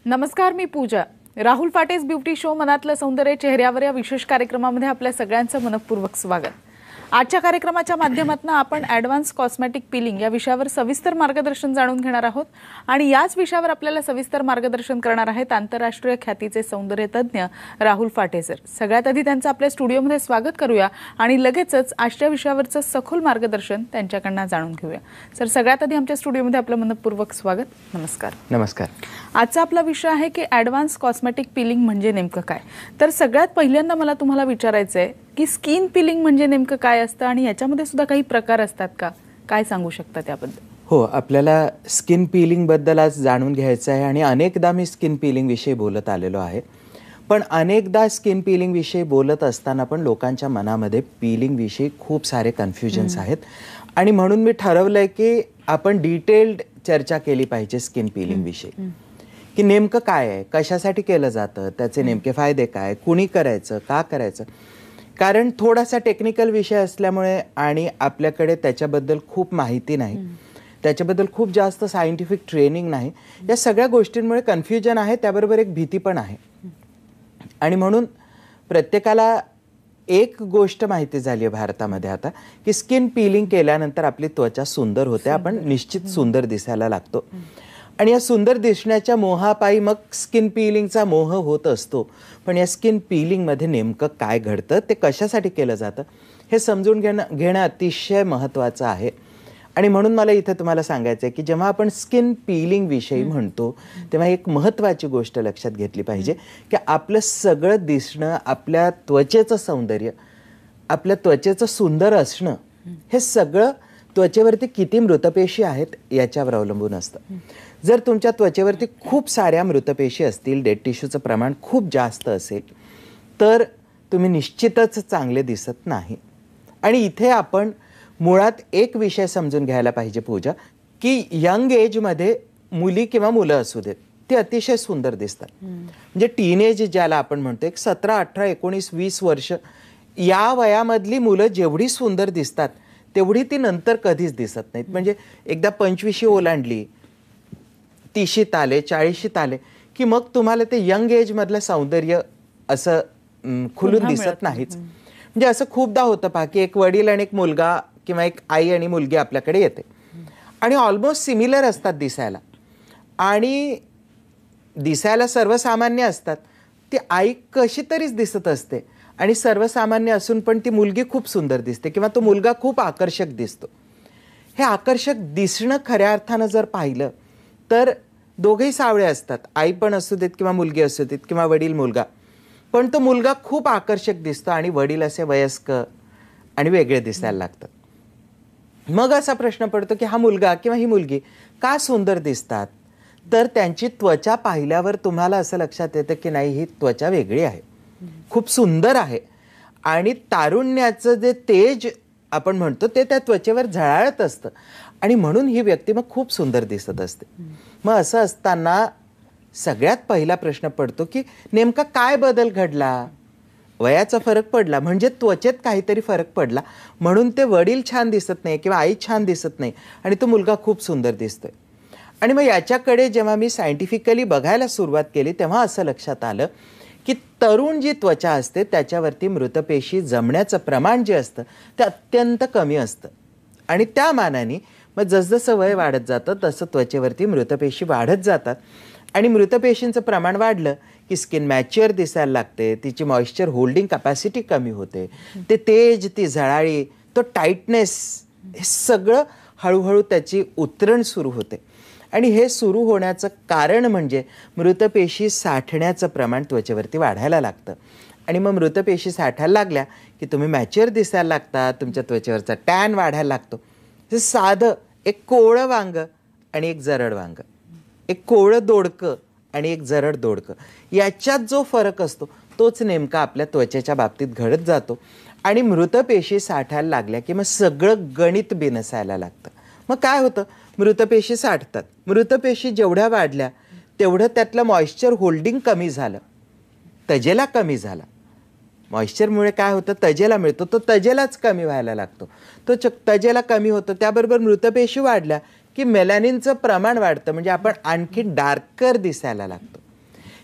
नमस्कार, मी पूजा. राहुल फाटेज ब्युटी शो मनातलं सौंदर्य चेहऱ्यावर या विशेष कार्यक्रमामध्ये आपल्या सगळ्यांचं मनपूर्वक स्वागत. आजच्या कार्यक्रमाच्या माध्यमातून आपण ॲडव्हान्स कॉस्मेटिक पिलिंग या विषयावर सविस्तर मार्गदर्शन जाणून घेणार आहोत आणि याच विषयावर आपल्याला सविस्तर मार्गदर्शन करणार आहेत आंतरराष्ट्रीय ख्यातीचे सौंदर्य तज्ञ राहुल फाटेज सर. सगळ्यात आधी त्यांचं आपल्या स्टुडिओमध्ये स्वागत करूया आणि लगेचच आजच्या विषयावरचं सखोल मार्गदर्शन त्यांच्याकडून जाणून घेऊया. सर, सगळ्यात आधी आमच्या स्टुडिओमध्ये आपलं मनपूर्वक स्वागत. नमस्कार. नमस्कार. आजचा आपला विषय आहे की ॲडव्हान्स कॉस्मेटिक पिलिंग म्हणजे नेमकं काय. तर सगळ्यात पहिल्यांदा मला तुम्हाला विचारायचं आहे की स्किन पिलिंग म्हणजे नेमकं काय असतं आणि याच्यामध्ये सुद्धा काही प्रकार असतात का? काय सांगू शकता त्याबद्दल? हो, आपल्याला स्किन पिलिंग बद्दल आज जाणून घ्यायचं आहे आणि अनेकदा मी स्किन पिलिंग विषयी बोलत आलेलो आहे. पण अनेकदा स्किन पिलिंग विषयी बोलत असताना पण लोकांच्या मनामध्ये पिलिंग विषयी खूप सारे कन्फ्युजन्स आहेत आणि म्हणून मी ठरवलंय की आपण डिटेल्ड चर्चा केली पाहिजे स्किन पिलिंग विषयी, की नेमकं काय आहे, कशासाठी केलं जातं, त्याचे नेमके फायदे काय, कुणी करायचं, का करायचं. कारण थोडासा टेक्निकल विषय असल्यामुळे आणि आपल्याकडे त्याच्याबद्दल खूप माहिती नाही, त्याच्याबद्दल खूप जास्त सायंटिफिक ट्रेनिंग नाही, या सगळ्या गोष्टींमुळे कन्फ्युजन आहे, त्याबरोबर एक भीती पण आहे. आणि म्हणून प्रत्येकाला एक गोष्ट माहिती झाली आहे भारतामध्ये आता, की स्किन पिलिंग केल्यानंतर आपली त्वचा सुंदर होते, आपण निश्चित सुंदर दिसायला लागतो. आणि या सुंदर दिसण्याच्या मोहापायी मग स्किन पिलिंगचा मोह होत असतो. पण या स्किन पिलिंगमध्ये नेमकं काय घडतं, ते कशासाठी केलं जातं, हे समजून घेणं अतिशय महत्त्वाचं आहे. आणि म्हणून मला इथं तुम्हाला सांगायचं आहे की जेव्हा आपण स्किन पिलिंग विषयी म्हणतो तेव्हा एक महत्त्वाची गोष्ट लक्षात घेतली पाहिजे की आपलं सगळं दिसणं, आपल्या त्वचेचं सौंदर्य, आपल्या त्वचेचं सुंदर असणं, हे सगळं त्वचेवरती किती मृतपेशी आहेत याच्यावर अवलंबून असतं. जर तुमच्या त्वचेवरती खूप साऱ्या मृतपेशी असतील, डेड टिश्यूचं प्रमाण खूप जास्त असेल, तर तुम्ही निश्चितच चांगले दिसत नाही. आणि इथे आपण मुळात एक विषय समजून घ्यायला पाहिजे पूजा, की यंग एजमध्ये मुली किंवा मुलं असू देत, ते अतिशय सुंदर दिसतात. म्हणजे टीनेज ज्याला आपण म्हणतो, एक 17, 18, 19, 20 वर्ष या वयामधली मुलं जेवढी सुंदर दिसतात तेवढी ती नंतर कधीच दिसत नाहीत. म्हणजे एकदा 25शी ओलांडली, 30शीत आले, 40शीत आले की मग तुम्हाला ते यंग एजमधलं सौंदर्य असं खुलून दिसत नाहीच. म्हणजे असं खूपदा होतं पहा की एक वडील आणि एक मुलगा किंवा एक आई आणि मुलगी आपल्याकडे येते आणि ऑलमोस्ट सिमिलर असतात दिसायला आणि दिसायला सर्वसामान्य असतात. ती आई कशी तरीच दिसत असते आणि सर्वसामान्य असून पण ती मुलगी खूप सुंदर दिसते किंवा तो मुलगा खूप आकर्षक दिसतो. हे आकर्षक दिसणं खऱ्या अर्थानं जर पाहिलं तर दोघेही सावळे असतात, आई पण असू देत किंवा मुलगी असू देत किंवा वडील मुलगा. पण तो मुलगा खूप आकर्षक दिसतो आणि वडील असे वयस्क आणि वेगळे दिसायला लागतात. मग असा प्रश्न पडतो की हा मुलगा किंवा ही मुलगी का सुंदर दिसतात, तर त्यांची त्वचा पाहिल्यावर तुम्हाला असं लक्षात येतं की नाही, ही त्वचा वेगळी आहे, खूप सुंदर आहे आणि तारुण्याचं जे तेज आपण म्हणतो ते त्या त्वचेवर झळाळत असतं आणि म्हणून ही व्यक्ती मग खूप सुंदर दिसत असते. मग असं असताना सगळ्यात पहिला प्रश्न पडतो की नेमका काय बदल घडला. वयाचा फरक पडला म्हणजे त्वचेत काहीतरी फरक पडला म्हणून ते वडील छान दिसत नाही किंवा आई छान दिसत नाही आणि तो मुलगा खूप सुंदर दिसतोय. आणि मग याच्याकडे जेव्हा मी सायंटिफिकली बघायला सुरुवात केली तेव्हा असं लक्षात आलं की तरुण जी त्वचा असते त्याच्यावरती मृतपेशी जमण्याचं प्रमाण जे असतं ते अत्यंत कमी असतं आणि त्या मानाने मग जसजसं वय वाढत जातं तसं त्वचेवरती मृतपेशी वाढत जातात आणि मृतपेशींचं प्रमाण वाढलं की स्किन मॅच्युअर दिसायला लागते, तिची मॉइश्चर होल्डिंग कॅपॅसिटी कमी होते, ते तेज, ती झळाळी, तो टाईटनेस, हे सगळं हळूहळू त्याची उतरण सुरू होते. आणि हे सुरू होण्याचं कारण म्हणजे मृतपेशी साठण्याचं प्रमाण त्वचेवरती वाढायला लागतं आणि मग मृतपेशी साठायला लागल्या की तुम्ही मॅच्युअर दिसायला लागता, तुमच्या त्वचेवरचा टॅन वाढायला लागतो. हे साधं एक कोवळं वांग आणि एक जरड वांग, एक कोवळं दोडकं आणि एक जरड दोडकं, याच्यात जो फरक असतो तोच नेमका आपल्या त्वचेच्या बाबतीत घडत जातो आणि मृतपेशी साठायला लागल्या की मग सगळं गणित बिनसायला लागतं. मग काय होतं, मृतपेशी साठतात, मृतपेशी जेवढ्या वाढल्या तेवढं त्यातलं मॉइश्चर होल्डिंग कमी झालं, तजेला कमी झाला. मॉइश्चरमुळे काय होतं, तजेला मिळतो, तो तजेलाच कमी व्हायला लागतो, तो तजेला कमी होतो. त्याबरोबर मृतपेशी वाढल्या की मेलॅनिनचं प्रमाण वाढतं म्हणजे आपण आणखी डार्कर दिसायला लागतो.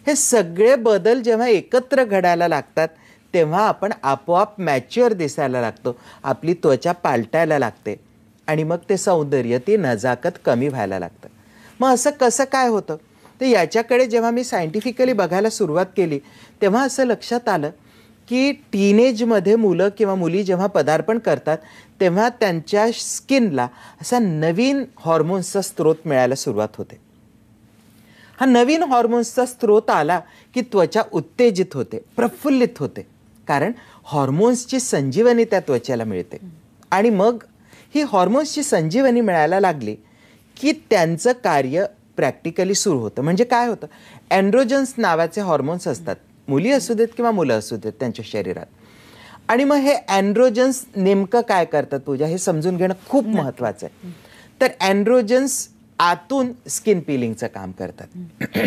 हे सगळे बदल जेव्हा एकत्र घडायला लागतात तेव्हा आपण आपोआप मॅच्युअर दिसायला लागतो, आपली त्वचा पालटायला लागते आणि मग ते सौंदर्य, ती नजाकत कमी व्हायला लागतं. मग असं कसं काय होतं? तर याच्याकडे जेव्हा मी सायंटिफिकली बघायला सुरुवात केली तेव्हा असं लक्षात आलं की टीनेजमध्ये मुलं किंवा मुली जेव्हा पदार्पण करतात तेव्हा त्यांच्या स्किनला असा नवीन हॉर्मोन्सचा स्रोत मिळायला सुरुवात होते. हा नवीन हॉर्मोन्सचा स्रोत आला की त्वचा उत्तेजित होते, प्रफुल्लित होते, कारण हॉर्मोन्सची संजीवनी त्या त्वचेला मिळते. आणि मग ही हॉर्मोन्सची संजीवनी मिळायला लागली की त्यांचं कार्य प्रॅक्टिकली सुरू होतं. म्हणजे काय होतं, एन्ड्रोजन्स नावाचे हॉर्मोन्स असतात, मुली असू देत किंवा मुलं असू देत त्यांच्या शरीरात. आणि मग हे एन्ड्रोजन्स नेमकं काय करतात पूजा, हे समजून घेणं खूप महत्त्वाचं आहे. तर एन्ड्रोजन्स आतून स्किन पिलिंगचं काम करतात.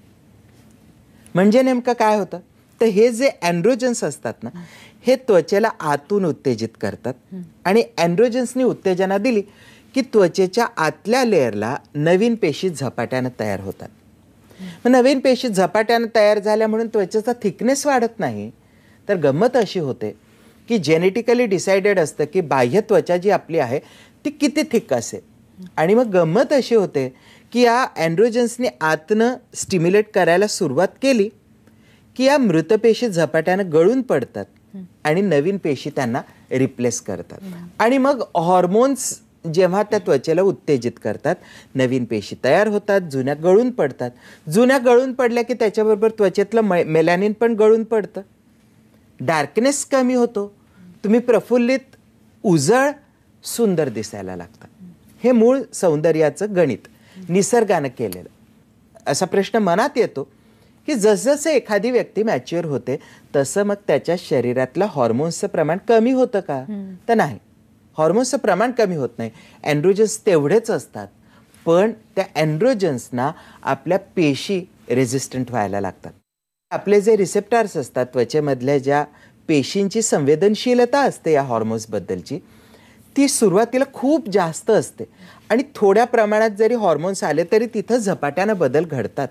म्हणजे नेमकं काय होतं, तर हे जे एन्ड्रोजन्स असतात ना, हे त्वचेला आतून उत्तेजित करतात. आणि एन्ड्रोजन्सनी उत्तेजना दिली की त्वचेच्या आतल्या लेअरला नवीन पेशी झपाट्यानं तयार होतात. मग नवीन पेशी झपाट्यानं तयार झाल्या म्हणून त्वचेचा थिकनेस वाढत नाही, तर गंमत अशी होते की जेनेटिकली डिसाइडेड असतं की बाह्य त्वचा जी आपली आहे ती किती थिक असेल. आणि मग गंमत अशी होते की या एन्ड्रोजन्सने आतनं स्टिम्युलेट करायला सुरुवात केली की या मृतपेशी झपाट्यानं गळून पडतात आणि नवीन पेशी त्यांना रिप्लेस करतात. आणि मग हॉर्मोन्स जेव्हा त्या त्वचेला उत्तेजित करतात, नवीन पेशी तयार होतात, जुन्या गळून पडतात. जुन्या गळून पडल्या की त्याच्याबरोबर त्वचेतलं मेलॅनिन पण गळून पडतं, डार्कनेस कमी होतो, तुम्ही प्रफुल्लित, उजळ, सुंदर दिसायला लागतात. हे मूळ सौंदर्याचं गणित निसर्गानं केलेलं. असा प्रश्न मनात येतो की जसजसं एखादी व्यक्ती मॅच्युअर होते तसं मग त्याच्या शरीरातलं हॉर्मोन्सचं प्रमाण कमी होतं का? तर नाही, हॉर्मोन्सचं प्रमाण कमी होत नाही, एन्ड्रोजन्स तेवढेच असतात. पण त्या एन्ड्रोजन्सना आपल्या पेशी रेझिस्टंट व्हायला लागतात. आपले जे रिसेप्टर्स असतात त्वचेमधल्या, ज्या पेशींची संवेदनशीलता असते या हॉर्मोन्सबद्दलची, ती सुरुवातीला खूप जास्त असते. आणि थोड्या प्रमाणात जरी हॉर्मोन्स आले तरी तिथं झपाट्यानं बदल घडतात.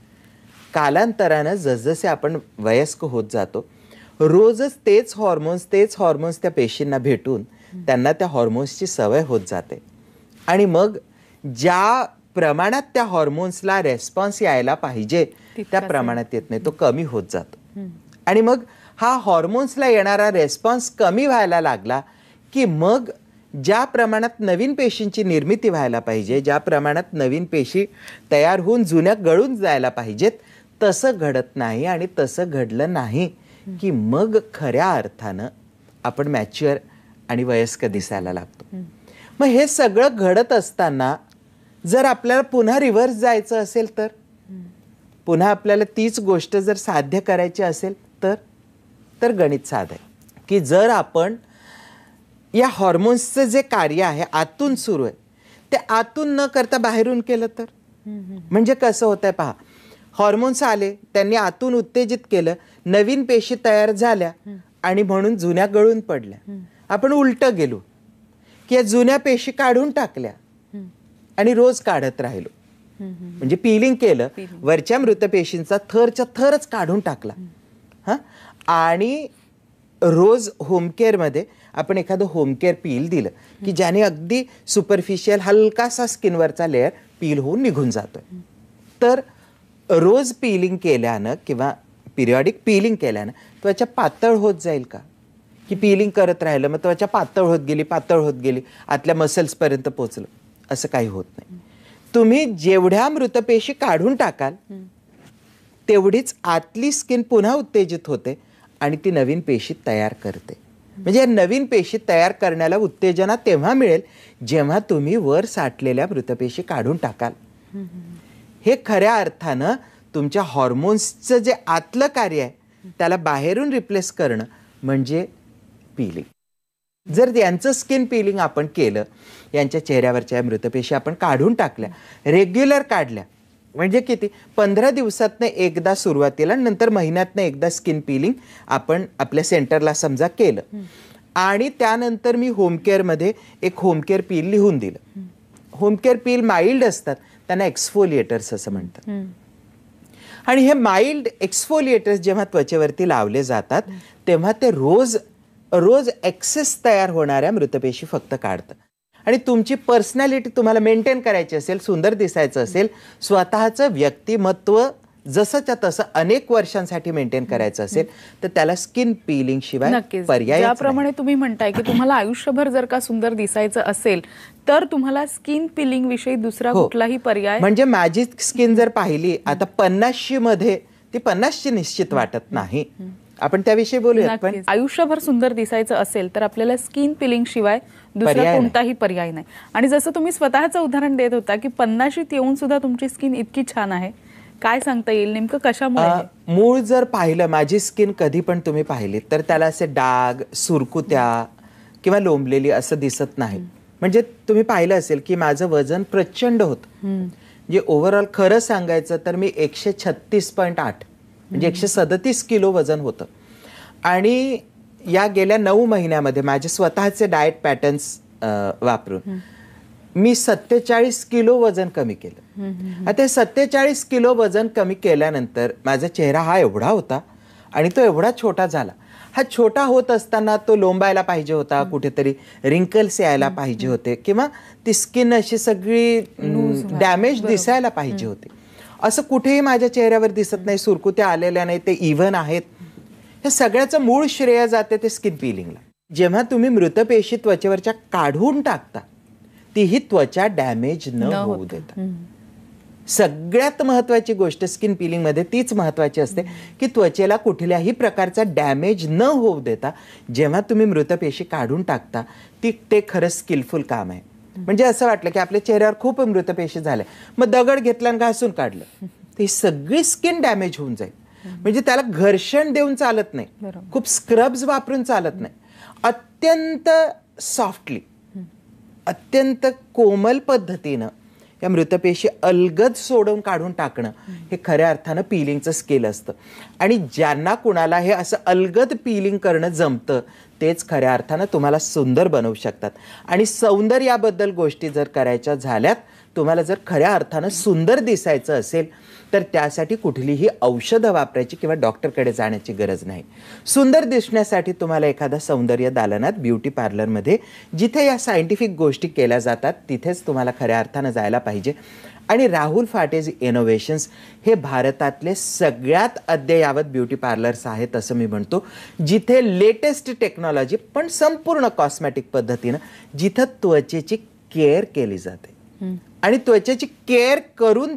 कालांतरानं जसजसे आपण वयस्क होत जातो, रोजच तेच हॉर्मोन्स त्या पेशींना भेटून त्यांना त्या हॉर्मोन्सची सवय होत जाते. आणि मग ज्या प्रमाणात त्या हॉर्मोन्सला रेस्पॉन्स यायला पाहिजे त्या प्रमाणात येत नाही, तो कमी होत जातो. आणि मग हा हॉर्मोन्सला येणारा रेस्पॉन्स कमी व्हायला लागला की मग ज्या प्रमाणात नवीन पेशींची निर्मिती व्हायला पाहिजे, ज्या प्रमाणात नवीन पेशी तयार होऊन जुन्या गळून जायला पाहिजेत, तसं घडत नाही. आणि तसं घडलं नाही की मग खऱ्या अर्थानं आपण मॅच्युअर आणि वयस्क दिसायला लागतो. मग हे सगळं घडत असताना जर आपल्याला पुन्हा रिव्हर्स जायचं असेल तर, पुन्हा आपल्याला तीच गोष्ट जर साध्य करायची असेल तर गणित साधं आहे की जर आपण या हॉर्मोन्सचं जे कार्य आहे आतून सुरू आहे ते आतून न करता बाहेरून केलं तर. म्हणजे कसं होतंय पहा, हॉर्मोन्स आले, त्यांनी आतून उत्तेजित केलं, नवीन पेशी तयार झाल्या आणि म्हणून जुन्या गळून पडल्या. आपण उलटं गेलो की या जुन्या पेशी काढून टाकल्या आणि रोज काढत राहिलो. म्हणजे पिलिंग केलं, वरच्या मृतपेशींचा थरच्या थरच काढून टाकला. हां, आणि रोज होमकेअरमध्ये आपण एखादं होमकेअर पील दिलं की ज्याने अगदी सुपरफिशियल हलकासा स्किनवरचा लेअर पील होऊन निघून जातोय. तर रोज पीलिंग केल्यानं किंवा पिरियॉडिक पीलिंग केल्यानं त्वचा पातळ होत जाईल का? की पीलिंग करत राहिलं मग त्वचा पातळ होत गेली, आतल्या मसल्सपर्यंत पोचलं, असं काही होत नाही. तुम्ही जेवढ्या मृतपेशी काढून टाकाल तेवढीच आतली स्किन पुन्हा उत्तेजित होते आणि ती नवीन पेशी तयार करते. म्हणजे नवीन पेशी तयार करण्याला उत्तेजना तेव्हा मिळेल जेव्हा तुम्ही वर साठलेल्या मृतपेशी काढून टाकाल. हे खऱ्या अर्थानं तुमच्या हॉर्मोन्सचं जे आतलं कार्य आहे त्याला बाहेरून रिप्लेस करणं म्हणजे पीलिंग. जर यांचं स्किन पीलिंग आपण केलं, यांच्या चेहऱ्यावरच्या मृतपेशी आपण काढून टाकल्या, रेग्युलर काढल्या, म्हणजे किती 15 दिवसातनं एकदा सुरुवातीला, नंतर महिन्यातनं एकदा स्किन पीलिंग आपण आपल्या सेंटरला समजा केलं. आणि त्यानंतर मी होमकेअरमध्ये एक होमकेअर पील लिहून दिलं. होमकेअर पील माइल्ड असतात, त्यांना एक्सफोलिएटर्स असं म्हणतात. आणि हे माइल्ड एक्सफोलिएटर्स जेव्हा त्वचेवरती लावले जातात तेव्हा ते रोज एक्सेस तयार होणाऱ्या मृतपेशी फक्त काढतं. आणि तुमची पर्सनॅलिटी तुम्हाला मेंटेन करायची असेल, सुंदर दिसायचं असेल, स्वतःचं व्यक्तिमत्व जसंच्या तसं अनेक वर्षांसाठी मेंटेन करायचं असेल तर त्याला स्किन पिलिंग शिवाय पर्याय. ज्याप्रमाणे तुम्ही म्हणताय की तुम्हाला आयुष्यभर जर का सुंदर दिसायचं असेल तर तुम्हाला स्किन पिलिंग विषयी दुसरा कुठलाही पर्याय. म्हणजे माझी स्किन जर पाहिली आता 50शी मध्ये, ती 50ची निश्चित वाटत नाही, आपण त्याविषयी बोलूया. पण आयुष्यभर सुंदर दिसायचं असेल तर आपल्याला स्किन पिलिंग शिवाय दुसरा कोणताही पर्याय नाही. आणि जसं तुम्ही स्वतःचं उदाहरण देत होता की 50शीत येऊन सुद्धा तुमची स्किन इतकी छान आहे, काय सांगता येईल नेमकं कशामुळे? मूळ जर पाहिलं, माझी स्किन कधी पण तुम्ही पाहिली तर त्याला असे डाग, सुरकुत्या किंवा लोंबलेली असं दिसत नाही. म्हणजे तुम्ही पाहिलं असेल की माझं वजन प्रचंड होतं. म्हणजे ओव्हरऑल खरं सांगायचं तर मी 136.8 म्हणजे 137 किलो वजन होतं. आणि या गेल्या 9 महिन्यामध्ये माझे स्वतःचे डाएट पॅटर्न्स वापरून मी 47 किलो वजन कमी केलं. आता 47 किलो वजन कमी केल्यानंतर माझा चेहरा हा एवढा होता आणि तो एवढा छोटा झाला. हा छोटा होत असताना तो लोंबायला पाहिजे होता, कुठेतरी रिंकल्स यायला पाहिजे होते किंवा ती स्किन अशी सगळी डॅमेज दिसायला पाहिजे होती. असं कुठेही माझ्या चेहऱ्यावर दिसत नाही, सुरकुत्या आलेल्या नाही, ते इव्हन आहेत. हे सगळ्याचं मूळ श्रेय जाते ते स्किन पिलिंगला. जेव्हा तुम्ही मृतपेशी त्वचेवरच्या काढून टाकता तीही त्वचा डॅमेज न होऊ देता. सगळ्यात महत्वाची गोष्ट स्किन पिलिंग मध्ये तीच महत्वाची असते की त्वचेला कुठल्याही प्रकारचा डॅमेज न होऊ देता जेव्हा तुम्ही मृतपेशी काढून टाकता ते खरं स्किलफुल काम आहे. म्हणजे असं वाटलं की आपल्या चेहऱ्यावर खूप मृतपेशी झाल्या, मग दगड घेतला आणि घासून काढलं, ती सगळी स्किन डॅमेज होऊन जाईल. म्हणजे त्याला घर्षण देऊन चालत नाही, खूप स्क्रब्स वापरून चालत नाही. अत्यंत सॉफ्टली, अत्यंत कोमल पद्धतीनं या मृतपेशी अलगद सोडून काढून टाकणं हे खऱ्या अर्थानं पिलिंगचं स्किल असतं. आणि ज्यांना कुणाला हे असं अलगद पिलिंग करणं जमतं तेच खऱ्या अर्थानं तुम्हाला सुंदर बनवू शकतात. आणि सौंदर्याबद्दल गोष्टी जर करायच्या झाल्यात, तुम्हाला जर खऱ्या अर्थानं सुंदर दिसायचं असेल तर त्यासाठी कुठलीही औषधं वापरायची किंवा डॉक्टरकडे जाण्याची गरज नाही. सुंदर दिसण्यासाठी तुम्हाला एखादा सौंदर्य दालनात, ब्युटी पार्लरमध्ये जिथे या सायंटिफिक गोष्टी केल्या जातात तिथेच तुम्हाला खऱ्या अर्थानं जायला पाहिजे. आणि राहुल फाटेज इनोव्हेशन्स हे भारतातले सगळ्यात अद्ययावत ब्युटी पार्लर्स आहेत असं मी म्हणतो, जिथे लेटेस्ट टेक्नॉलॉजी पण संपूर्ण कॉस्मेटिक पद्धतीनं जिथं त्वचेची केअर केली जाते. आणि त्वचेची केअर करून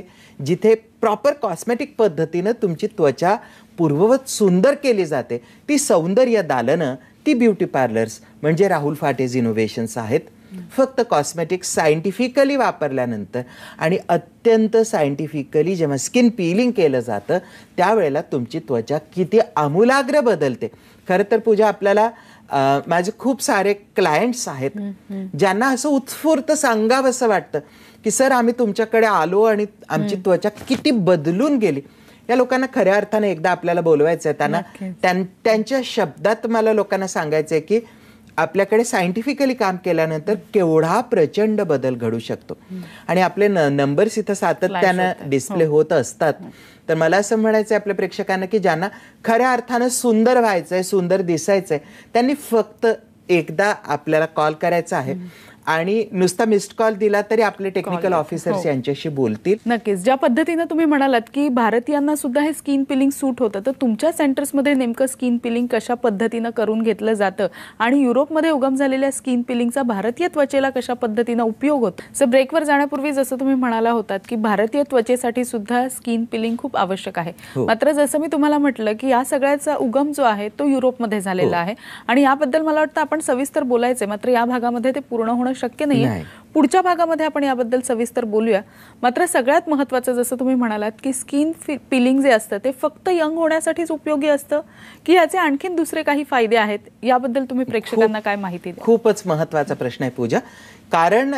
जिथे प्रॉपर कॉस्मेटिक पद्धतीनं तुमची त्वचा पूर्ववत सुंदर केली जाते, ती सौंदर्य दालनं, ती ब्युटी पार्लर्स म्हणजे राहुल फाटेज इनोव्हेशन्स आहेत. फक्त कॉस्मेटिक सायंटिफिकली वापरल्यानंतर आणि अत्यंत सायंटिफिकली जेव्हा स्किन पिलिंग केलं जातं त्यावेळेला तुमची त्वचा किती आमूलाग्र बदलते. खरं तर पूजा, आपल्याला माझे खूप सारे क्लायंट्स आहेत ज्यांना असं उत्स्फूर्त सांगावंसं वाटतं की सर आम्ही तुमच्याकडे आलो आणि आमची त्वचा किती बदलून गेली. या लोकांना खऱ्या अर्थाने एकदा आपल्याला बोलवायचं आहे. त्यांच्या शब्दात मला लोकांना सांगायचं आहे की आपल्याकडे सायंटिफिकली काम केल्यानंतर केवढा प्रचंड बदल घडू शकतो. आणि आपले नंबर्स इथं सातत्यानं डिस्प्ले होत असतात. तर मला असं म्हणायचं आहे आपल्या प्रेक्षकांना की ज्यांना खऱ्या अर्थानं सुंदर व्हायचंय, सुंदर दिसायचंय, त्यांनी फक्त एकदा आपल्याला कॉल करायचा आहे आणि नुसता मिस्ड कॉल दिला तरी आपले टेक्निकल ऑफिसर्स यांच्याशी बोलतील. नक्कीच. ज्या पद्धतीने तुम्ही म्हणालात की भारतीयांना सुद्धा हे स्किन पिलिंग सूट होतं, तर तुमच्या सेंटर्समध्ये नेमकं स्किन पिलिंग कशा पद्धतीनं करून घेतलं जातं आणि युरोपमध्ये उगम झालेल्या स्किन पिलिंगचा भारतीय त्वचेला कशा पद्धतीनं उपयोग होतो? सर, ब्रेकवर जाण्यापूर्वी जसं तुम्ही म्हणाला होतात की भारतीय त्वचेसाठी सुद्धा स्किन पिलिंग खूप आवश्यक आहे. मात्र जसं मी तुम्हाला म्हटलं की या सगळ्याचा उगम जो आहे तो युरोपमध्ये झालेला आहे आणि याबद्दल मला वाटतं आपण सविस्तर बोलायचंय, मात्र या भागामध्ये ते पूर्ण होणं शक्य नाहीये. पुढच्या भागामध्ये आपण याबद्दल सविस्तर बोलूया. मात्र सगळ्यात महत्त्वाचं जसं तुम्ही म्हणालात की स्किन पिलिंग जे असतं ते फक्त यंग होण्यासाठीच उपयोगी असतं की याचे आणखीन दुसरे काही फायदे आहेत, याबद्दल तुम्ही प्रेक्षकांना काय माहिती द्या? खूपच महत्त्वाचा प्रश्न आहे पूजा. कारण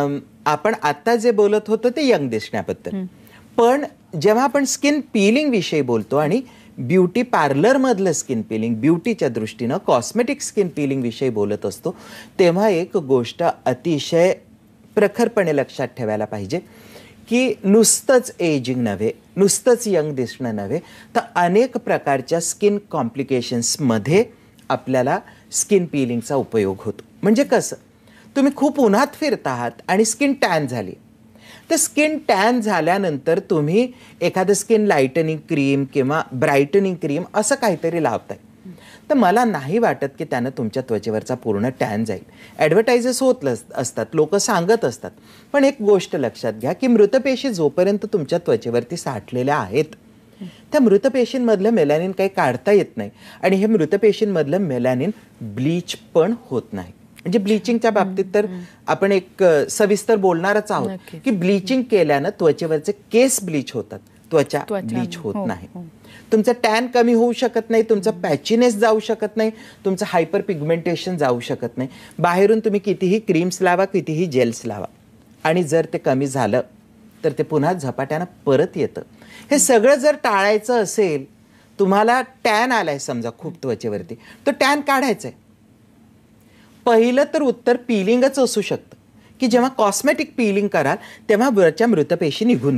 आपण आता जे बोलत होतो ते यंग दिसण्याबद्दल, पण जेव्हा आपण स्किन पिलिंग विषयी बोलतो आणि ब्युटी पार्लर मधलं स्किन पिलिंग, ब्युटीच्या दृष्टीनं कॉस्मेटिक स्किन पिलिंग विषयी बोलत असतो तेव्हा एक गोष्ट अतिशय प्रखरपणे लक्षात ठेवायला पाहिजे की नुसतंच एजिंग नव्हे, नुसतंच यंग दिसणं नव्हे, तर अनेक प्रकारच्या स्किन कॉम्प्लिकेशन्समध्ये आपल्याला स्किन पिलिंगचा उपयोग होतो. म्हणजे कसं, तुम्ही खूप उन्हात फिरत आहात आणि स्किन टॅन झाली, तर स्किन टॅन झाल्यानंतर तुम्ही एखादं स्किन लाईटनिंग क्रीम किंवा ब्राईटनिंग क्रीम असं काहीतरी लावताय, तर मला नाही वाटत की त्यानं तुमच्या त्वचेवरचा पूर्ण टॅन जाईल. ॲडव्हर्टायझर्स होत असतात, लोक सांगत असतात, पण एक गोष्ट लक्षात घ्या की मृतपेशी जोपर्यंत तुमच्या त्वचेवरती साठलेल्या आहेत, त्या मृतपेशींमधलं मेलॅनिन काही काढता येत नाही आणि हे मृतपेशींमधलं मेलॅनिन ब्लीच पण होत नाही. म्हणजे ब्लीचिंगच्या बाबतीत तर आपण एक सविस्तर बोलणारच आहोत की ब्लीचिंग केल्यानं त्वचेवरचे केस ब्लीच होतात, त्वचा ब्लीच होत नाही. तुमचं टॅन कमी होऊ शकत नाही, तुमचं पॅचीनेस जाऊ शकत नाही, तुमचं हायपर पिगमेंटेशन जाऊ शकत नाही. बाहेरून तुम्ही कितीही क्रीम्स लावा, कितीही जेल्स लावा, आणि जर ते कमी झालं तर ते पुन्हा झपाट्यानं परत येतं. हे सगळं जर टाळायचं असेल, तुम्हाला टॅन आलाय समजा खूप त्वचेवरती, तो टॅन काढायचा आहे. पहिलं तर उत्तर पिलिंगच असू शकतं की जेव्हा कॉस्मेटिक पिलिंग कराल तेव्हा वरच्या मृतपेशी निघून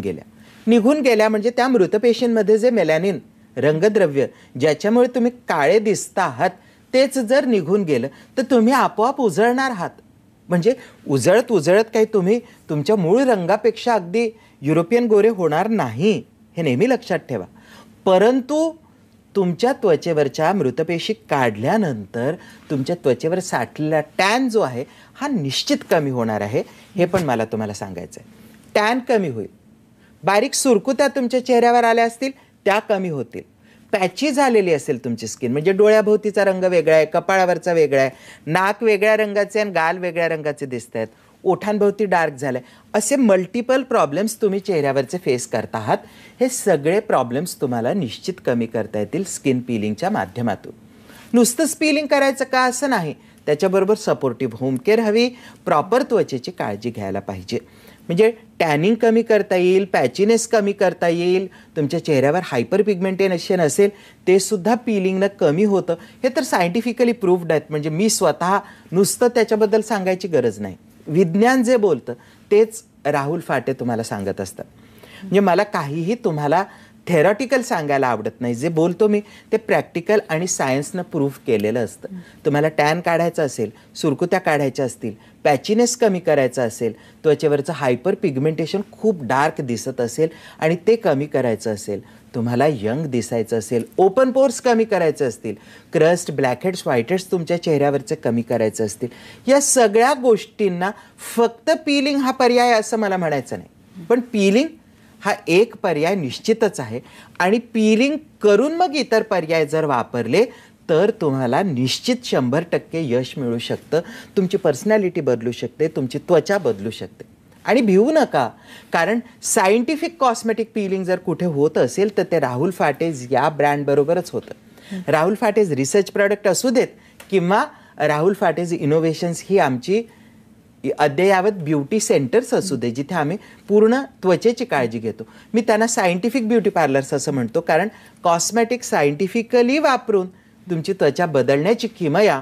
गेल्या म्हणजे त्या मृतपेशींमध्ये जे मेलॅनिन रंगद्रव्य ज्याच्यामुळे तुम्ही काळे दिसता आहात तेच जर निघून गेलं तर तुम्ही आपोआप उजळणार आहात. म्हणजे उजळत काही तुम्ही तुमच्या मूळ रंगापेक्षा अगदी युरोपियन गोरे होणार नाही, हे नेहमी लक्षात ठेवा. परंतु तुमच्या त्वचेवरच्या मृतपेशी काढल्यानंतर तुमच्या त्वचेवर साठलेला टॅन जो आहे हा निश्चित कमी होणार आहे, हे पण मला तुम्हाला सांगायचं आहे. टॅन कमी होईल, बारीक सुरकुत्या तुमच्या चेहऱ्यावर आल्या असतील त्या कमी होतील, पॅची झालेली असेल तुमची स्किन, म्हणजे डोळ्याभोवतीचा रंग वेगळा आहे, कपाळावरचा वेगळा आहे, नाक वेगळ्या रंगाचे आणि गाल वेगळ्या रंगाचे दिसत आहेत, ओठांभोवती डार्क झालं आहे, असे मल्टिपल प्रॉब्लेम्स तुम्ही चेहऱ्यावरचे फेस करता आहात. हे सगळे प्रॉब्लेम्स तुम्हाला निश्चित कमी करता येतील स्किन पिलिंगच्या माध्यमातून. नुसतंच पिलिंग करायचं का असं नाही, त्याच्याबरोबर सपोर्टिव्ह होम केअर हवी, प्रॉपर त्वचेची काळजी घ्यायला पाहिजे. म्हणजे टॅनिंग कमी करता येईल, पॅचीनेस कमी करता येईल, तुमच्या चेहऱ्यावर हायपर पिगमेंटेशन असेल ते सुद्धा पिलिंगनं कमी होतं. हे तर सायंटिफिकली प्रूव्ड आहेत, म्हणजे मी स्वतः नुसतं त्याच्याबद्दल सांगायची गरज नाही. विज्ञान जे बोलतं तेच राहुल फाटे तुम्हाला सांगत असतात. म्हणजे मला काहीही तुम्हाला थेरॉटिकल सांगायला आवडत नाही, जे बोलतो मी ते प्रॅक्टिकल आणि सायन्सनं प्रूव्ह केलेलं असतं. तुम्हाला टॅन काढायचं असेल, सुरकुत्या काढायच्या असतील, पॅचीनेस कमी करायचं असेल, त्वचेवरचं हायपर पिगमेंटेशन खूप डार्क दिसत असेल आणि ते कमी करायचं असेल, तुम्हाला यंग दिसायचं असेल, ओपन पोर्स कमी करायचे असतील, क्रस्ट, ब्लॅकहेड्स, व्हाईटहेड्स तुमच्या चेहऱ्यावरचे कमी करायचे असतील, या सगळ्या गोष्टींना फक्त पिलिंग हा पर्याय असं मला म्हणायचं नाही. पण पिलिंग हा एक पर्याय निश्चितच आहे आणि पिलिंग करून मग इतर पर्याय जर वापरले तर तुम्हाला निश्चित 100% यश मिळू शकतं. तुमची पर्सनॅलिटी बदलू शकते, तुमची त्वचा बदलू शकते. आणि भिवू नका, कारण सायंटिफिक कॉस्मेटिक पिलिंग जर कुठे होत असेल तर ते राहुल फाटेज या ब्रँडबरोबरच होतं. राहुल फाटेज रिसर्च प्रॉडक्ट असू देत किंवा राहुल फाटेज इनोव्हेशन्स ही आमची अद्ययावत ब्युटी सेंटर्स असू दे, जिथे आम्ही पूर्ण त्वचेची काळजी घेतो. मी त्यांना सायंटिफिक ब्युटी पार्लर्स असं म्हणतो, कारण कॉस्मेटिक सायंटिफिकली वापरून तुमची त्वचा बदलण्याची किमया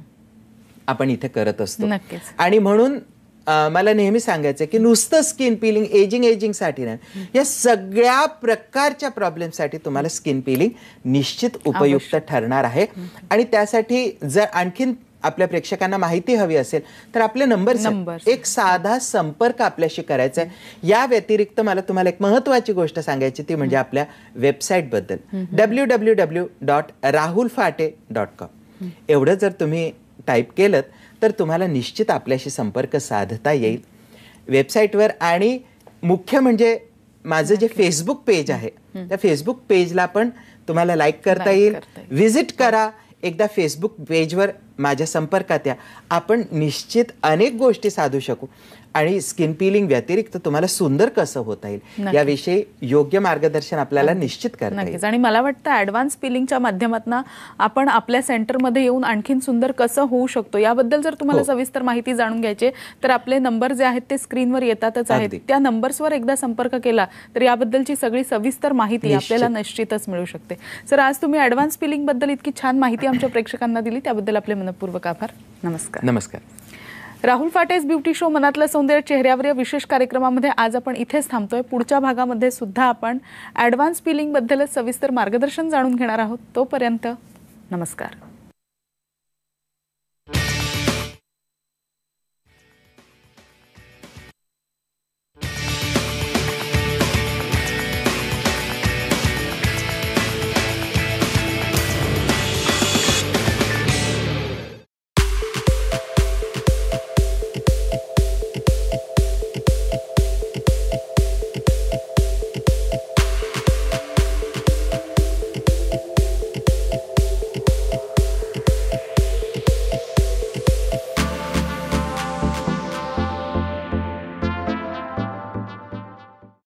आपण इथे करत असतो. आणि म्हणून मला नेहमी सांगायचं की नुसतं स्किन पिलिंग एजिंगसाठी नाही, या सगळ्या प्रकारच्या प्रॉब्लेमसाठी तुम्हाला स्किन पिलिंग निश्चित उपयुक्त ठरणार आहे. आणि त्यासाठी जर आणखीन आपल्या प्रेक्षकांना माहिती हवी असेल तर आपले नंबर एक साधा संपर्क आपल्याशी करायचा आहे. या व्यतिरिक्त मला तुम्हाला एक महत्त्वाची गोष्ट सांगायची, ती म्हणजे आपल्या वेबसाईटबद्दल www.rahulfate.com. एवढं जर तुम्ही टाईप केलं तर तुम्हाला निश्चित आपल्याशी संपर्क साधता येईल वेबसाईटवर. आणि मुख्य म्हणजे माझं जे फेसबुक पेज आहे त्या फेसबुक पेजला पण तुम्हाला लाईक करता येईल. व्हिजिट करा, एकदा फेसबुक पेजवर माझ्या संपर्कात या. आपण निश्चित अनेक गोष्टी साधू शकू आणि स्किन पिलिंग व्यतिरिक्त तुम्हाला सुंदर कसं होता येईल याविषयी योग्य मार्गदर्शन आपल्याला निश्चित करता येईल. आणि मला वाटतं ॲडव्हान्स पिलिंगच्या माध्यमातून आपण आपल्या सेंटरमध्ये येऊन आणखीन सुंदर कसं होऊ शकतो याबद्दल जर तुम्हाला सविस्तर माहिती जाणून घ्यायची तर आपले नंबर जे आहेत ते स्क्रीनवर येतातच आहेत. त्या नंबर्सवर एकदा संपर्क केला तर याबद्दलची सगळी सविस्तर माहिती आपल्याला निश्चितच मिळू शकते. सर, आज तुम्ही ॲडव्हान्स पिलिंग बद्दल इतकी छान माहिती आमच्या प्रेक्षकांना दिली त्याबद्दल आपले मनपूर्वक आभार. नमस्कार. नमस्कार. राहुल फाटेज ब्युटी शो मनातलं सौंदर्य चेहऱ्यावर या विशेष कार्यक्रमामध्ये आज आपण इथेच थांबतोय. पुढच्या भागामध्ये सुद्धा आपण ॲडव्हान्स पिलिंग बद्दल सविस्तर मार्गदर्शन जाणून घेणार आहोत. तोपर्यंत नमस्कार.